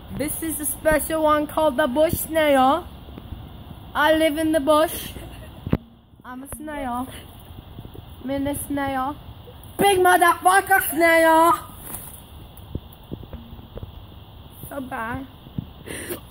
This is a special one called the bush snail. I live in the bush. I'm a snail. Mini snail. Big motherfucker snail. So bad.